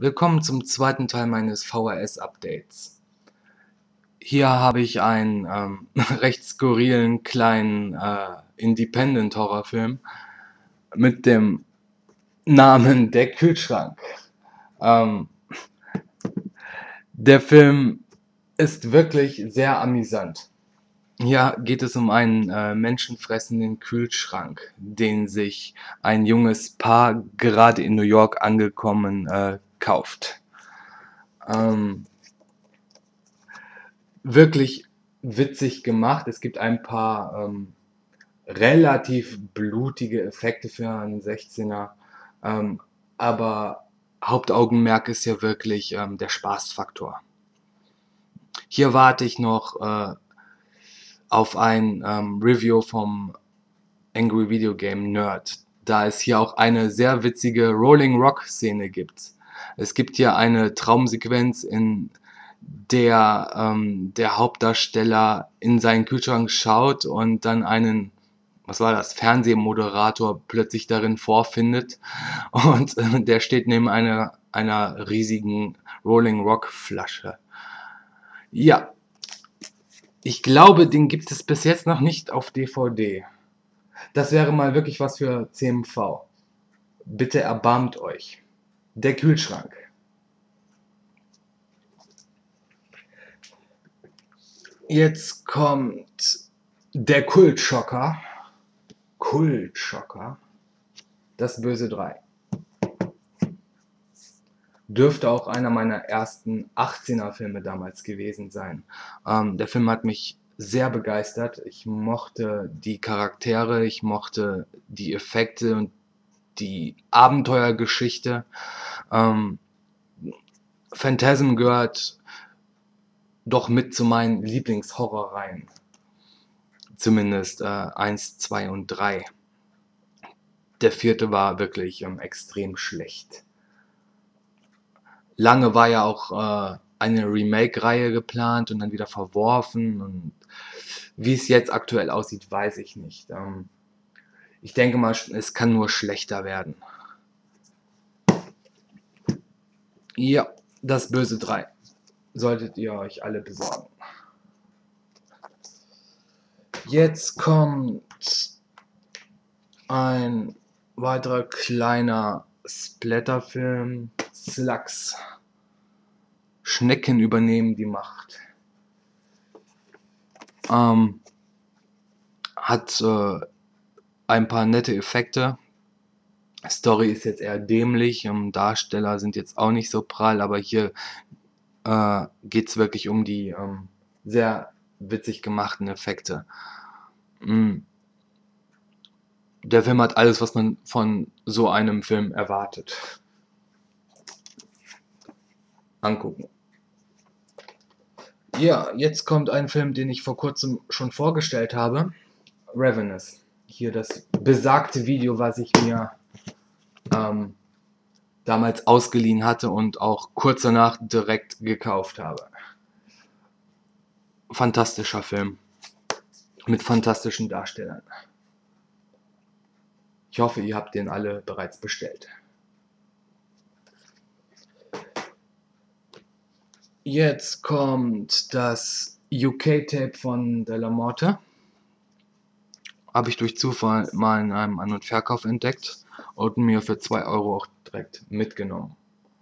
Willkommen zum zweiten Teil meines VHS-Updates. Hier habe ich einen recht skurrilen kleinen Independent-Horrorfilm mit dem Namen Der Kühlschrank. Ähm, der Film ist wirklich sehr amüsant. Hier geht es um einen menschenfressenden Kühlschrank, den sich ein junges Paar gerade in New York angekommen kauft. Wirklich witzig gemacht. Es gibt ein paar relativ blutige Effekte für einen 16er, aber Hauptaugenmerk ist ja wirklich der Spaßfaktor. Hier warte ich noch auf ein Review vom Angry Video Game Nerd, da es hier auch eine sehr witzige Rolling Rock Szene gibt. Es gibt hier eine Traumsequenz, in der der Hauptdarsteller in seinen Kühlschrank schaut und dann einen, was war das, Fernsehmoderator plötzlich darin vorfindet und der steht neben einer riesigen Rolling Rock Flasche. Ja, ich glaube, den gibt es bis jetzt noch nicht auf DVD. Das wäre mal wirklich was für CMV. Bitte erbarmt euch. Der Kühlschrank. Jetzt kommt der Kultschocker. Kultschocker. Das Böse 3. Dürfte auch einer meiner ersten 18er Filme damals gewesen sein. Der Film hat mich sehr begeistert. Ich mochte die Charaktere, ich mochte die Effekte und die Abenteuergeschichte. Phantasm gehört doch mit zu meinen Lieblingshorrorreihen. Zumindest 1, 2 und 3. Der vierte war wirklich extrem schlecht. Lange war ja auch eine Remake-Reihe geplant und dann wieder verworfen. Und wie es jetzt aktuell aussieht, weiß ich nicht. Ich denke mal, es kann nur schlechter werden. Ja, das Böse 3. Solltet ihr euch alle besorgen. Jetzt kommt ein weiterer kleiner Splatterfilm. Slugs. Schnecken übernehmen die Macht. Hat ein paar nette Effekte. Story ist jetzt eher dämlich. Darsteller sind jetzt auch nicht so prall, aber hier geht es wirklich um die sehr witzig gemachten Effekte. Der Film hat alles, was man von so einem Film erwartet. Angucken. Ja, jetzt kommt ein Film, den ich vor kurzem schon vorgestellt habe. Ravenous. Hier das besagte Video, was ich mir damals ausgeliehen hatte und auch kurz danach direkt gekauft habe. Fantastischer Film. Mit fantastischen Darstellern. Ich hoffe, ihr habt den alle bereits bestellt. Jetzt kommt das UK-Tape von De La Morte. Habe ich durch Zufall mal in einem An- und Verkauf entdeckt und mir für 2 Euro auch direkt mitgenommen.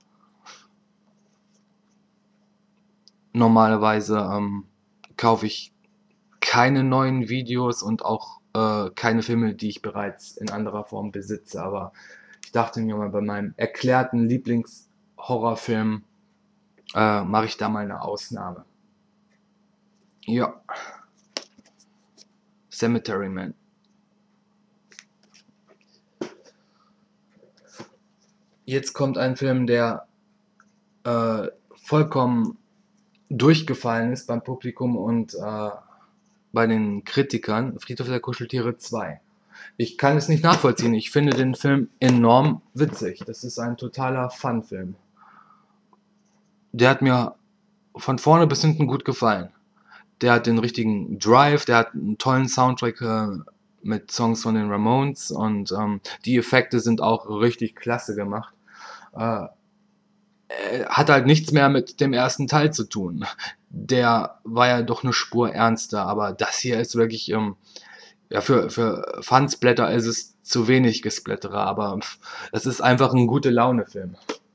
Normalerweise kaufe ich keine neuen Videos und auch keine Filme, die ich bereits in anderer Form besitze, aber ich dachte mir mal, bei meinem erklärten Lieblingshorrorfilm mache ich da mal eine Ausnahme. Ja. Cemetery Man. Jetzt kommt ein Film, der vollkommen durchgefallen ist beim Publikum und bei den Kritikern. Friedhof der Kuscheltiere 2. Ich kann es nicht nachvollziehen. Ich finde den Film enorm witzig. Das ist ein totaler Fun-Film. Der hat mir von vorne bis hinten gut gefallen. Der hat den richtigen Drive, der hat einen tollen Soundtrack mit Songs von den Ramones und die Effekte sind auch richtig klasse gemacht. hat halt nichts mehr mit dem ersten Teil zu tun. Der war ja doch eine Spur ernster, aber das hier ist wirklich, ja, für Fansblätter ist es zu wenig Gesplätterer, aber es ist einfach ein gute Laune-Film.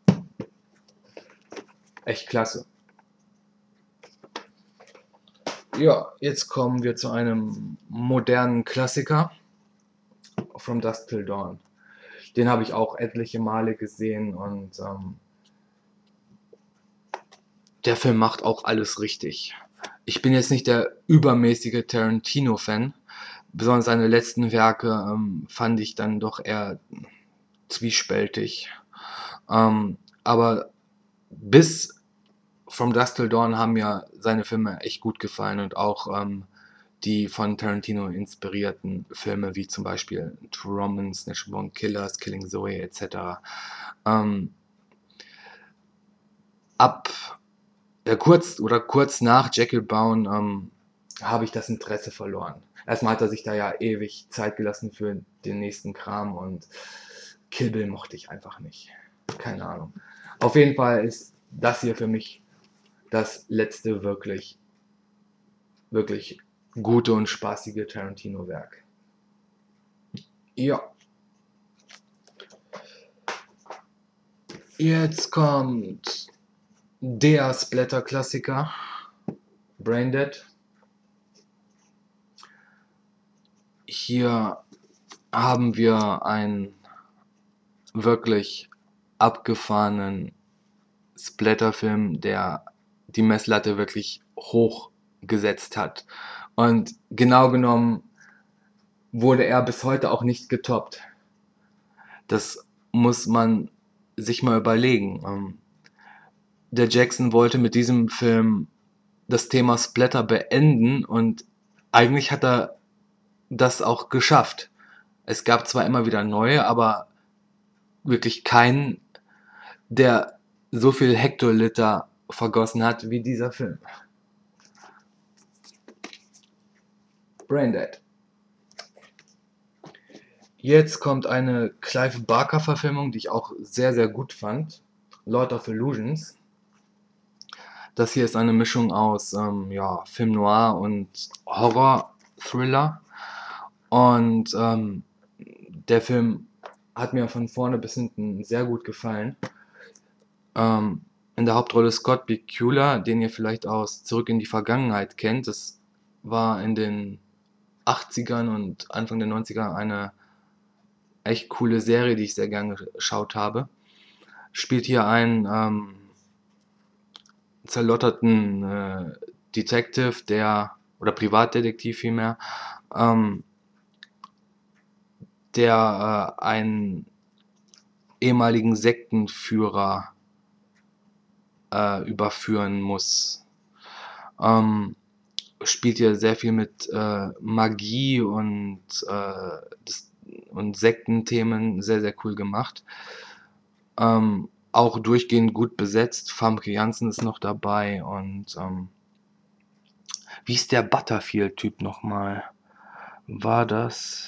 Echt klasse. Ja, jetzt kommen wir zu einem modernen Klassiker, From Dusk Till Dawn. Den habe ich auch etliche Male gesehen und der Film macht auch alles richtig. Ich bin jetzt nicht der übermäßige Tarantino-Fan, besonders seine letzten Werke fand ich dann doch eher zwiespältig. Aber bis From Dusk Till Dawn haben mir seine Filme echt gut gefallen und auch die von Tarantino inspirierten Filme wie zum Beispiel True Romance, Natural Born Killers, Killing Zoe etc. Ähm, ab kurz nach Jekyll Bound habe ich das Interesse verloren. Erstmal hat er sich da ja ewig Zeit gelassen für den nächsten Kram und Kill Bill mochte ich einfach nicht. Keine Ahnung. Auf jeden Fall ist das hier für mich das letzte wirklich, wirklich gute und spaßige Tarantino-Werk. Ja. Jetzt kommt der Splatter-Klassiker Braindead. Hier haben wir einen wirklich abgefahrenen Splatterfilm, der die Messlatte wirklich hoch gesetzt hat. Und genau genommen wurde er bis heute auch nicht getoppt. Das muss man sich mal überlegen. Der Jackson wollte mit diesem Film das Thema Splatter beenden und eigentlich hat er das auch geschafft. Es gab zwar immer wieder neue, aber wirklich keinen, der so viel Hektoliter vergossen hat wie dieser Film. Braindead. Jetzt kommt eine Clive Barker Verfilmung, die ich auch sehr, sehr gut fand. Lord of Illusions. Das hier ist eine Mischung aus ja, Film Noir und Horror-Thriller. Und der Film hat mir von vorne bis hinten sehr gut gefallen. In der Hauptrolle Scott Bakula, den ihr vielleicht aus Zurück in die Vergangenheit kennt. Das war in den 80ern und Anfang der 90er eine echt coole Serie, die ich sehr gerne geschaut habe. Spielt hier einen zerlotterten Detective, oder Privatdetektiv vielmehr, der einen ehemaligen Sektenführer überführen muss. Spielt hier sehr viel mit Magie und Sektenthemen, sehr, sehr cool gemacht. Auch durchgehend gut besetzt. Famke Janssen ist noch dabei und wie ist der Butterfield-Typ nochmal? War das?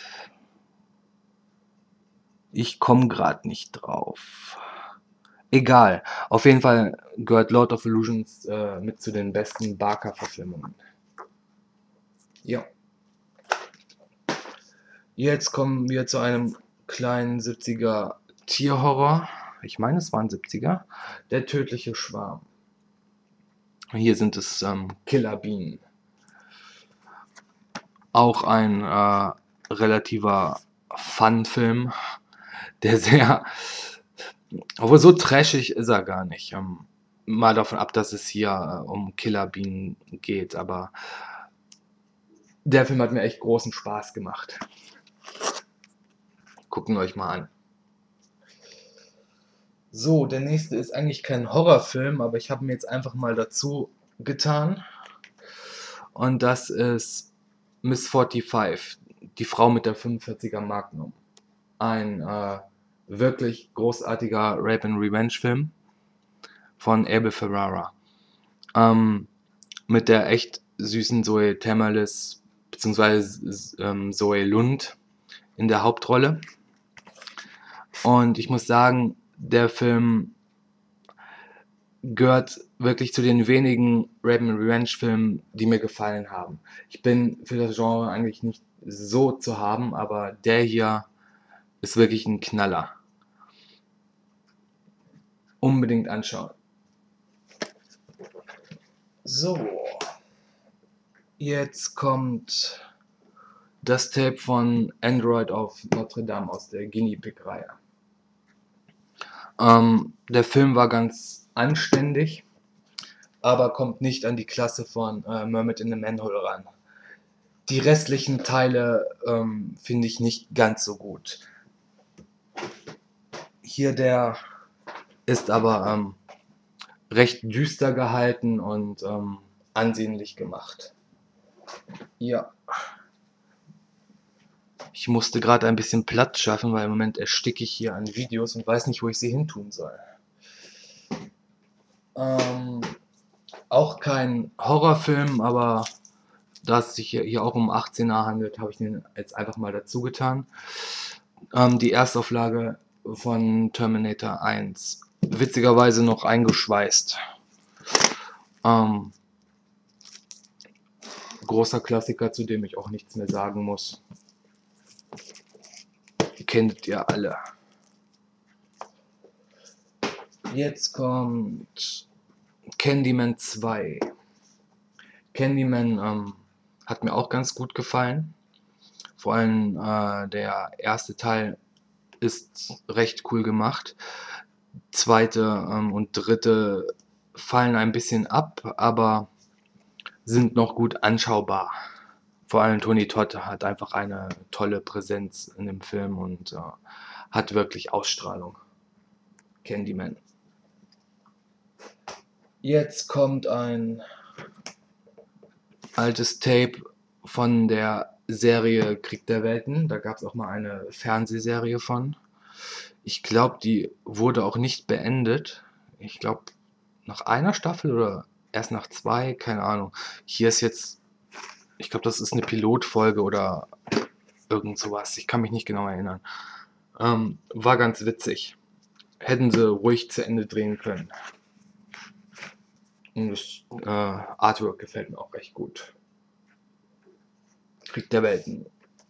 Ich komme gerade nicht drauf. Egal. Auf jeden Fall gehört Lord of Illusions mit zu den besten Barker-Verfilmungen. Ja. Jetzt kommen wir zu einem kleinen 70er Tierhorror. Ich meine, es waren 70er. Der tödliche Schwarm. Hier sind es Killerbienen. Auch ein relativer Fun-Film, der sehr, obwohl so trashig ist er gar nicht. Mal davon ab, dass es hier um Killerbienen geht, aber der Film hat mir echt großen Spaß gemacht. Gucken wir euch mal an. So, der nächste ist eigentlich kein Horrorfilm, aber ich habe mir jetzt einfach mal dazu getan. Und das ist Miss 45, die Frau mit der 45er Magnum. Ein wirklich großartiger Rape and Revenge Film von Abel Ferrara. Mit der echt süßen Zoe Tamerlis bzw. Zoe Lund in der Hauptrolle. Und ich muss sagen, der Film gehört wirklich zu den wenigen Rape-and-Revenge-Filmen, die mir gefallen haben. Ich bin für das Genre eigentlich nicht so zu haben, aber der hier ist wirklich ein Knaller. Unbedingt anschauen. So, jetzt kommt das Tape von Android auf Notre Dame aus der Guinea Pig-Reihe. Der Film war ganz anständig, aber kommt nicht an die Klasse von Mermaid in the Manhole ran. Die restlichen Teile finde ich nicht ganz so gut. Hier der ist aber recht düster gehalten und ansehnlich gemacht. Ja. Ich musste gerade ein bisschen Platz schaffen, weil im Moment ersticke ich hier an Videos und weiß nicht, wo ich sie hin tun soll. Auch kein Horrorfilm, aber da es sich hier auch um 18er handelt, habe ich den jetzt einfach mal dazu getan. Die Erstauflage von Terminator 1. Witzigerweise noch eingeschweißt. Großer Klassiker, zu dem ich auch nichts mehr sagen muss. Die kennt ihr alle. Jetzt kommt Candyman 2. Candyman hat mir auch ganz gut gefallen. Vor allem der erste Teil ist recht cool gemacht. Zweite und dritte fallen ein bisschen ab, aber sind noch gut anschaubar. Vor allem Tony Todd hat einfach eine tolle Präsenz in dem Film und hat wirklich Ausstrahlung. Candyman. Jetzt kommt ein altes Tape von der Serie Krieg der Welten. Da gab es auch mal eine Fernsehserie von. Ich glaube, die wurde auch nicht beendet. Ich glaube, nach einer Staffel oder erst nach zwei, keine Ahnung. Hier ist jetzt, ich glaube, das ist eine Pilotfolge oder irgend sowas. Ich kann mich nicht genau erinnern. War ganz witzig. Hätten sie ruhig zu Ende drehen können. Und das Artwork gefällt mir auch recht gut. Krieg der Welten.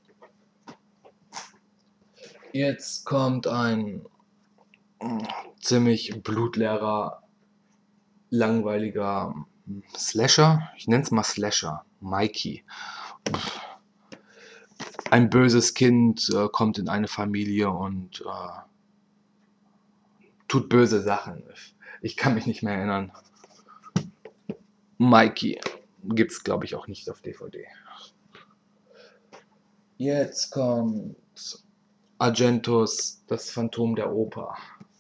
Jetzt kommt ein ziemlich blutleerer, langweiliger Slasher. Ich nenne es mal Slasher. Mikey. Ein böses Kind kommt in eine Familie und tut böse Sachen. Ich kann mich nicht mehr erinnern. Mikey. Gibt es, glaube ich, auch nicht auf DVD. Jetzt kommt Argentos Das Phantom der Oper.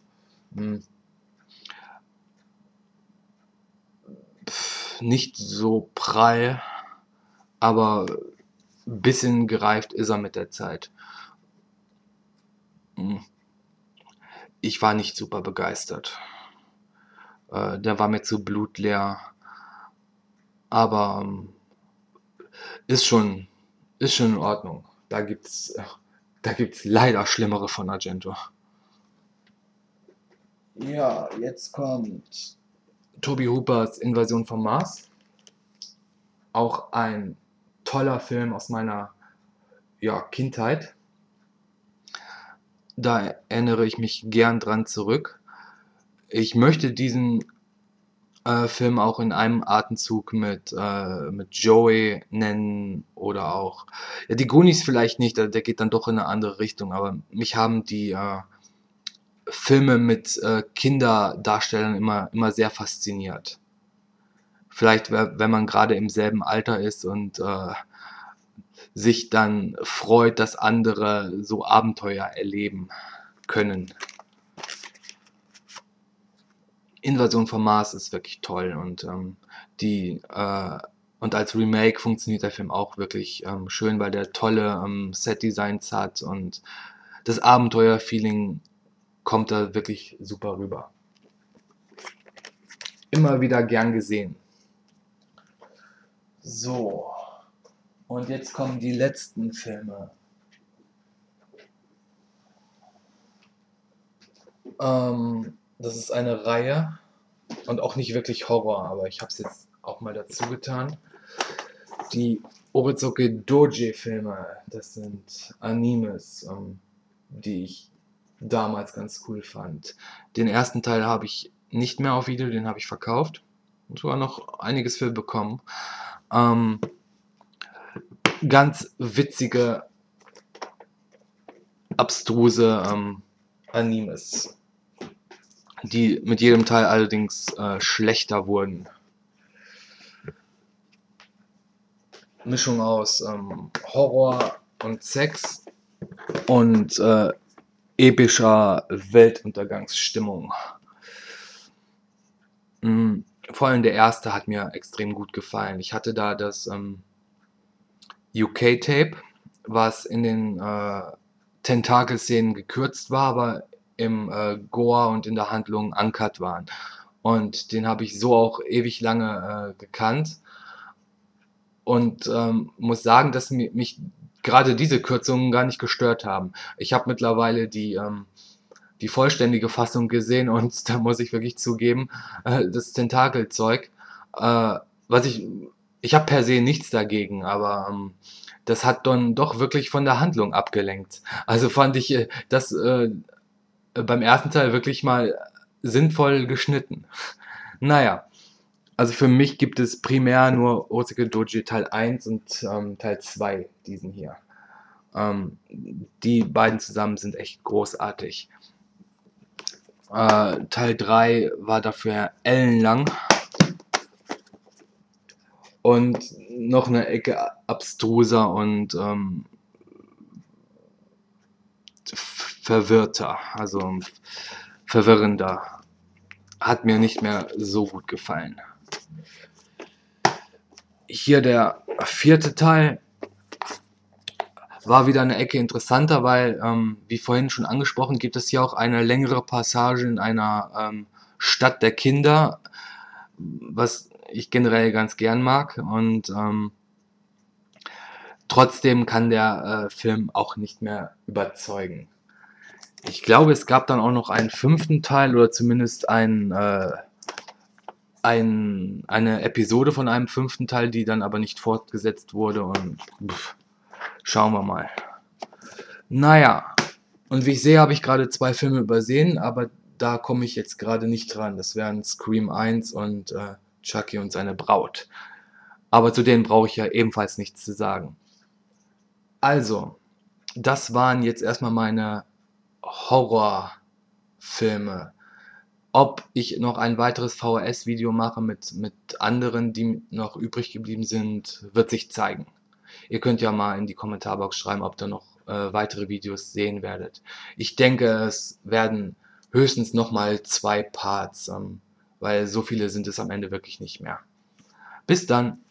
Nicht so prall, aber ein bisschen gereift ist er mit der Zeit. Ich war nicht super begeistert. Der war mir zu blutleer, aber ist schon in Ordnung. Da gibt's leider schlimmere von Argento. Ja, jetzt kommt Toby Hoopers Invasion vom Mars. Auch ein toller Film aus meiner Kindheit. Da erinnere ich mich gern dran zurück. Ich möchte diesen Film auch in einem Atemzug mit Joey nennen oder auch, ja, die Goonies vielleicht nicht, der geht dann doch in eine andere Richtung, aber mich haben die Filme mit Kinderdarstellern immer sehr fasziniert. Vielleicht, wenn man gerade im selben Alter ist und sich dann freut, dass andere so Abenteuer erleben können. Invasion vom Mars ist wirklich toll und und als Remake funktioniert der Film auch wirklich schön, weil der tolle Set-Designs hat und das Abenteuer-Feeling kommt da wirklich super rüber. Immer wieder gern gesehen. So, und jetzt kommen die letzten Filme. Das ist eine Reihe. und auch nicht wirklich Horror, aber ich habe es jetzt auch mal dazu getan. Die Orozoke Doji Filme, das sind Animes, die ich damals ganz cool fand. Den ersten Teil habe ich nicht mehr auf Video, den habe ich verkauft und sogar noch einiges für bekommen. Ähm, Ganz witzige, abstruse Animes, die mit jedem Teil allerdings schlechter wurden. Mischung aus Horror und Sex und epischer Weltuntergangsstimmung. Vor allem der erste hat mir extrem gut gefallen. Ich hatte da das UK-Tape, was in den Tentakel-Szenen gekürzt war, aber im Gore und in der Handlung uncut waren. Und den habe ich so auch ewig lange gekannt und muss sagen, dass mich gerade diese Kürzungen gar nicht gestört haben. Ich habe mittlerweile die vollständige Fassung gesehen und da muss ich wirklich zugeben, das Tentakelzeug, was ich habe per se nichts dagegen, aber das hat dann doch wirklich von der Handlung abgelenkt. Also fand ich das beim ersten Teil wirklich mal sinnvoll geschnitten. Naja, also für mich gibt es primär nur Orochimaru Doji Teil 1 und Teil 2, diesen hier. Die beiden zusammen sind echt großartig. Teil 3 war dafür ellenlang und noch eine Ecke abstruser und verwirrter, also verwirrender. Hat mir nicht mehr so gut gefallen. Hier der vierte Teil war wieder eine Ecke interessanter, weil, wie vorhin schon angesprochen, gibt es hier auch eine längere Passage in einer Stadt der Kinder, was ich generell ganz gern mag. Und trotzdem kann der Film auch nicht mehr überzeugen. Ich glaube, es gab dann auch noch einen fünften Teil oder zumindest eine Episode von einem fünften Teil, die dann aber nicht fortgesetzt wurde. Und schauen wir mal. Naja, und wie ich sehe, habe ich gerade 2 Filme übersehen, aber da komme ich jetzt gerade nicht dran. Das wären Scream 1 und Chucky und seine Braut. Aber zu denen brauche ich ja ebenfalls nichts zu sagen. Also, das waren jetzt erstmal meine Horrorfilme. Ob ich noch ein weiteres VHS-Video mache mit anderen, die noch übrig geblieben sind, wird sich zeigen. Ihr könnt ja mal in die Kommentarbox schreiben, ob ihr noch weitere Videos sehen werdet. Ich denke, es werden höchstens nochmal 2 Parts, weil so viele sind es am Ende wirklich nicht mehr. Bis dann!